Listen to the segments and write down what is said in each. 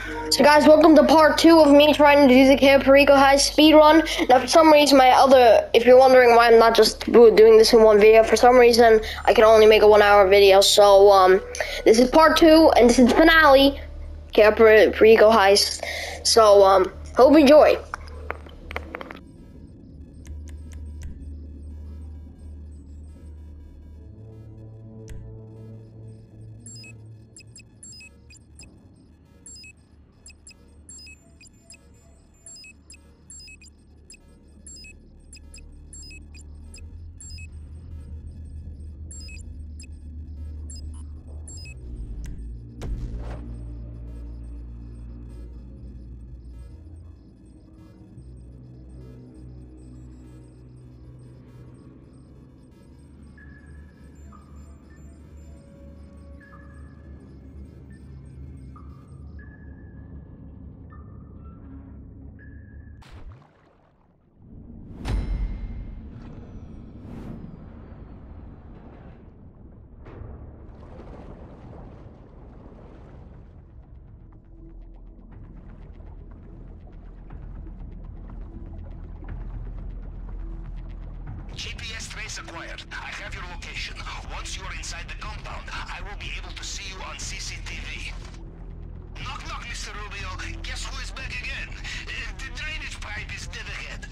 So guys, welcome to part 2 of me trying to do the Cayo Perico Heist speedrun. Now for some reason if you're wondering why I'm not just doing this in one video, for some reason I can only make a 1 hour video. So this is part 2 and this is the finale, Cayo Perico Heist. So hope you enjoy. GPS trace acquired. I have your location. Once you are inside the compound, I will be able to see you on CCTV. Knock knock, Mr. Rubio. Guess who is back again? The drainage pipe is dead ahead.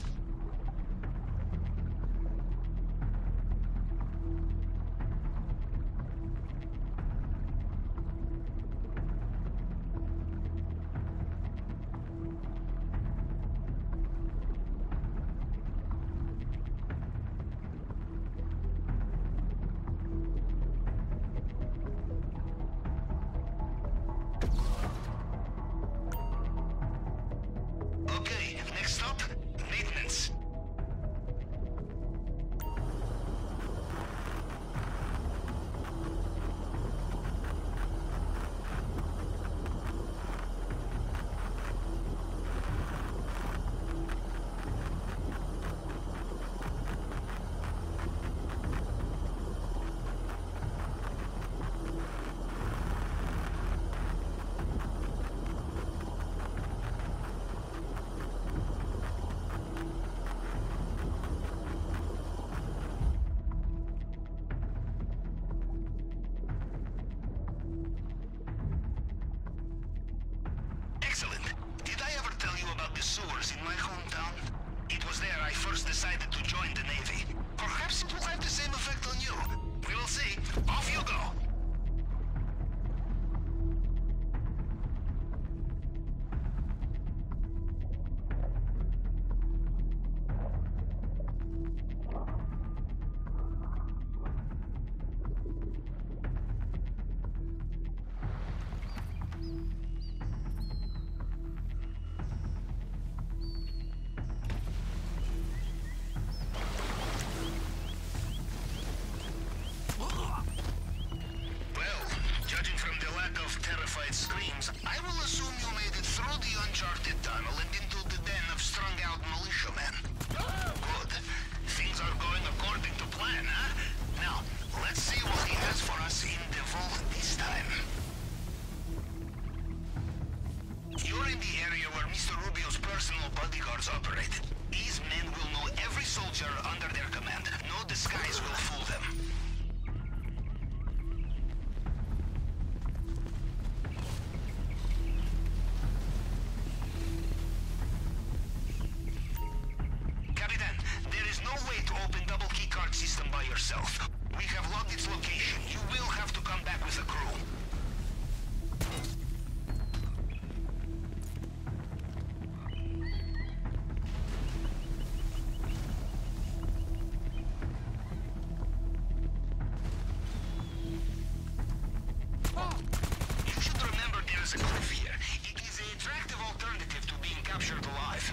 Okay, next stop, maintenance. Excellent. Did I ever tell you about the sewers in my hometown? It was there I first decided to join the Navy. Perhaps it will have the same effect on you. We will see. Off you go. Judging from the lack of terrified screams, I will assume you made it through the uncharted tunnel and into the den of strung-out militiamen. Good. Things are going according to plan, huh? Now, let's see what he has for us in the vault this time. You're in the area where Mr. Rubio's personal bodyguards operate. These men will know every soldier under their command. No disguise will fool them. System by yourself. We have logged its location. You will have to come back with a crew. You should remember there is a cliff here. It is an attractive alternative to being captured alive.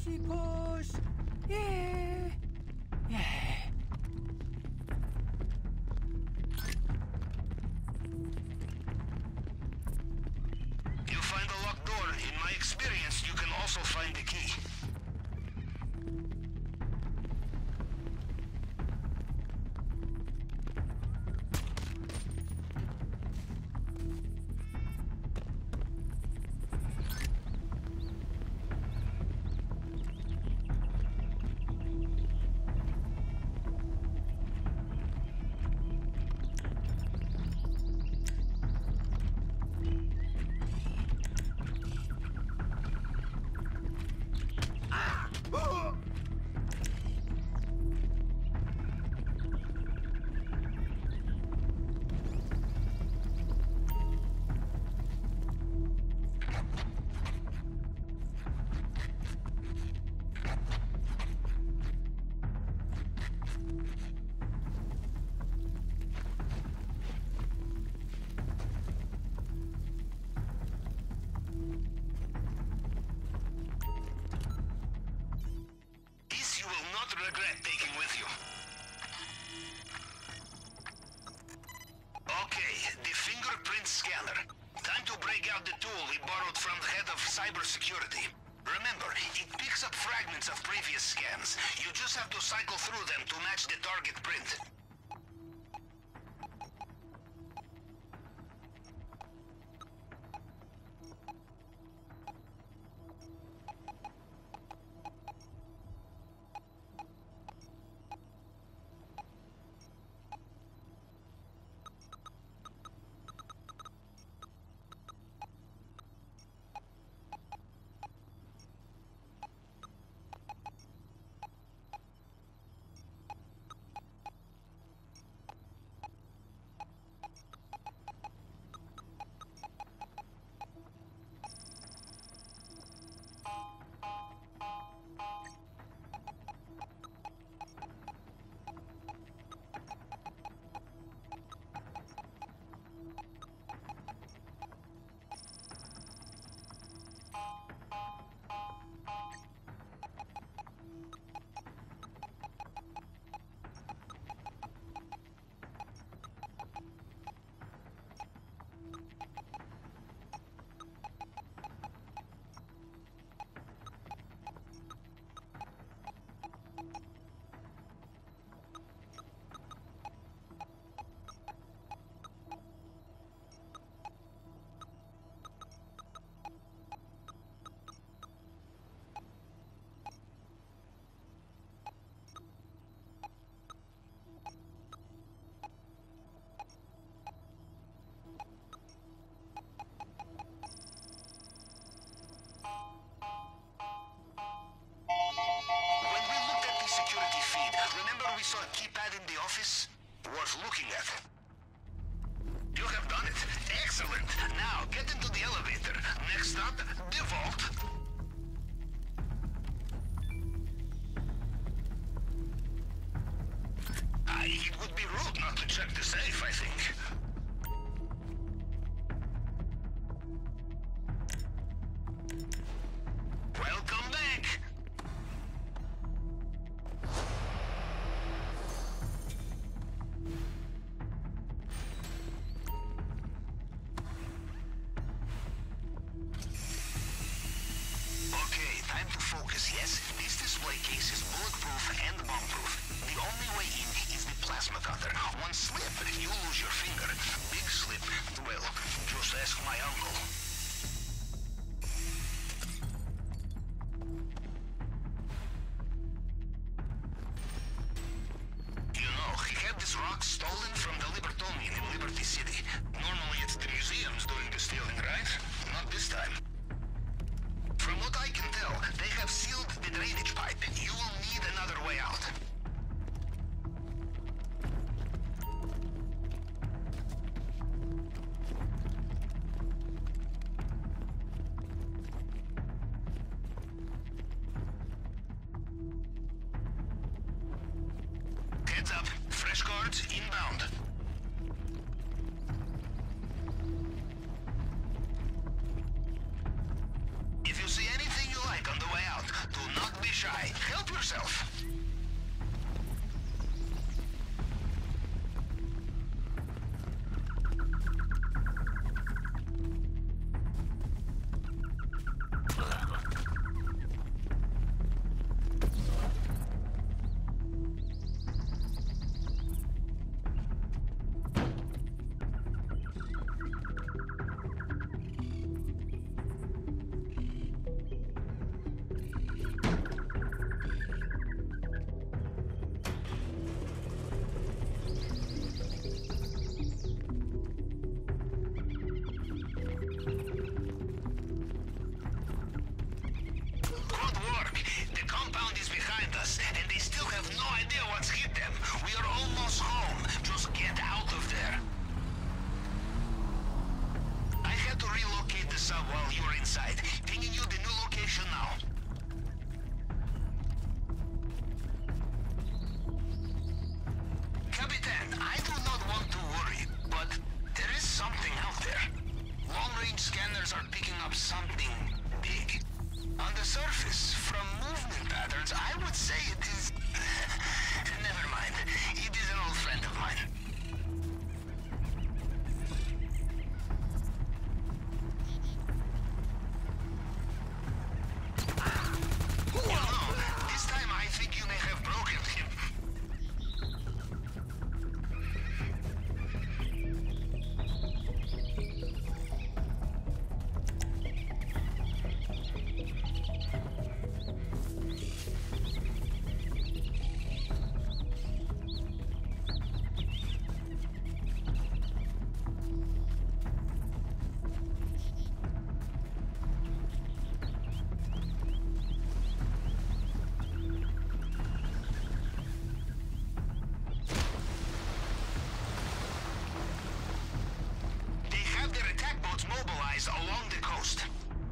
chicos. Yeah. Yeah. You find a locked door. In my experience, you can also find the key. Regret taking with you. Okay, the fingerprint scanner. Time to break out the tool we borrowed from the head of cybersecurity. Remember, it picks up fragments of previous scans. You just have to cycle through them to match the target print. We saw a keypad in the office? Worth looking at. You have done it. Excellent. Now, get into the elevator. Next stop, the vault. It would be rude not to check the safe, I think. Welcome back. Yes, this display case is bulletproof and bomb-proof. The only way in is the plasma cutter. One slip, you lose your finger. Big slip, well, just ask my uncle. You know, he had this rock stolen from the Libertonian in Liberty City. Normally it's the museums doing the stealing, right? Not this time. From what I can tell, they have sealed the drainage pipe. You will need another way out. Heads up. Fresh cards inbound. On the way out, do not be shy. Help yourself. While you're inside, pinging you the new location now. Capitan, I do not want to worry, but there is something out there. Long-range scanners are picking up something big. On the surface, from movement patterns, I would say it is... Never mind. It is an old friend of mine. Mobilized along the coast.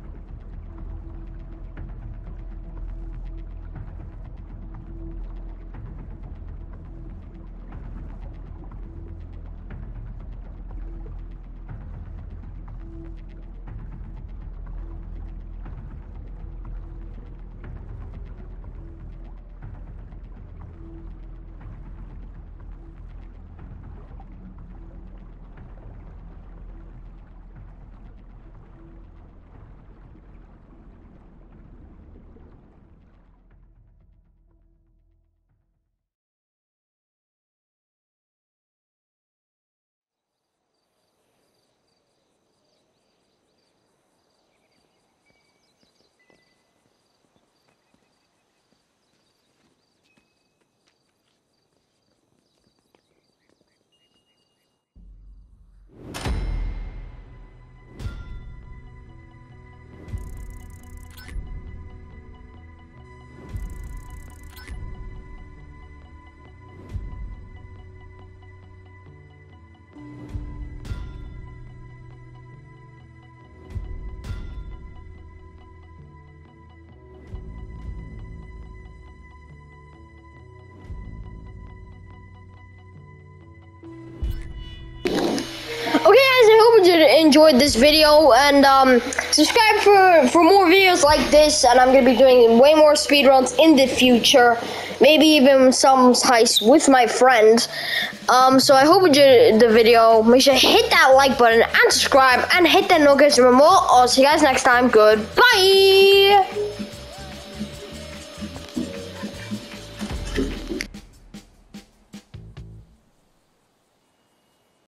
enjoyed this video, and subscribe for more videos like this, and I'm gonna be doing way more speedruns in the future, maybe even some heists with my friends. So I hope you enjoyed the video. Make sure to hit that like button and subscribe and hit that notification bell. I'll see you guys next time. Goodbye.